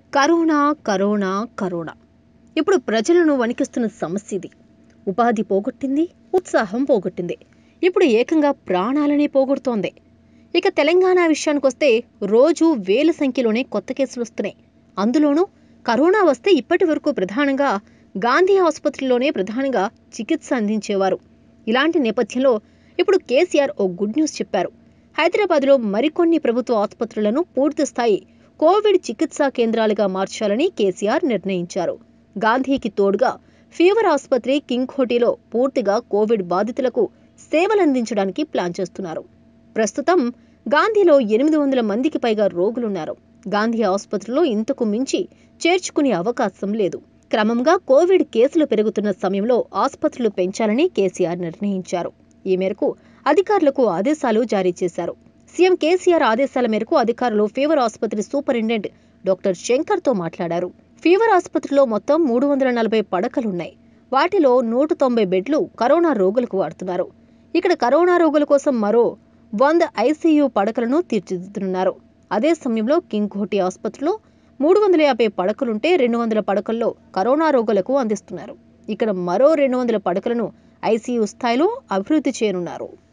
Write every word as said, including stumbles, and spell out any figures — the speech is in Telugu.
కరోనా కరోనా కరోనా ఇప్పుడు ప్రజలను వణికిస్తున్న సమస్య ఇది. ఉపాధి పోగొట్టింది, ఉత్సాహం పోగొట్టింది, ఇప్పుడు ఏకంగా ప్రాణాలనే పోగొడుతోంది. ఇక తెలంగాణ విషయానికొస్తే రోజు వేల సంఖ్యలోనే కొత్త కేసులు వస్తున్నాయి. అందులోనూ కరోనా వస్తే ఇప్పటి వరకు ప్రధానంగా గాంధీ ఆసుపత్రిలోనే ప్రధానంగా చికిత్స అందించేవారు. ఇలాంటి నేపథ్యంలో ఇప్పుడు కేసీఆర్ ఓ గుడ్ న్యూస్ చెప్పారు. హైదరాబాద్లో మరికొన్ని ప్రభుత్వ ఆసుపత్రులను పూర్తి స్థాయి కోవిడ్ చికిత్సా కేంద్రాలుగా మార్చాలని కేసీఆర్ నిర్ణయించారు. గాంధీకి తోడుగా ఫీవర్ ఆసుపత్రి కింగ్ కోటిలో పూర్తిగా కోవిడ్ బాధితులకు సేవలందించడానికి ప్లాన్ చేస్తున్నారు. ప్రస్తుతం గాంధీలో ఎనిమిది వందల మందికి పైగా రోగులున్నారు. గాంధీ ఆసుపత్రిలో ఇంతకు మించి చేర్చుకునే అవకాశం లేదు. క్రమంగా కోవిడ్ కేసులు పెరుగుతున్న సమయంలో ఆసుపత్రులు పెంచాలని కేసీఆర్ నిర్ణయించారు. ఈ మేరకు అధికారులకు ఆదేశాలు జారీ చేశారు. సీఎం కేసీఆర్ ఆదేశాల మేరకు అధికారులు ఫీవర్ ఆసుపత్రి సూపరింటెండెంట్ డాక్టర్ శంకర్తో మాట్లాడారు. ఫీవర్ ఆసుపత్రిలో మొత్తం మూడు వందల నలభై పడకలున్నాయి. వాటిలో నూట తొంభై బెడ్లు కరోనా రోగులకు వాడుతున్నారు. ఇక్కడ కరోనా రోగుల కోసం మరో వంద ఐసీయూ పడకలను తీర్చిదిద్దుతున్నారు. అదే సమయంలో కింగ్ కోటి ఆసుపత్రిలో మూడు వందల యాభై పడకలుంటే రెండు వందల పడకల్లో కరోనా రోగులకు అందిస్తున్నారు. ఇక్కడ మరో రెండు వందల పడకలను ఐసీయూ స్థాయిలో అభివృద్ధి చేయనున్నారు.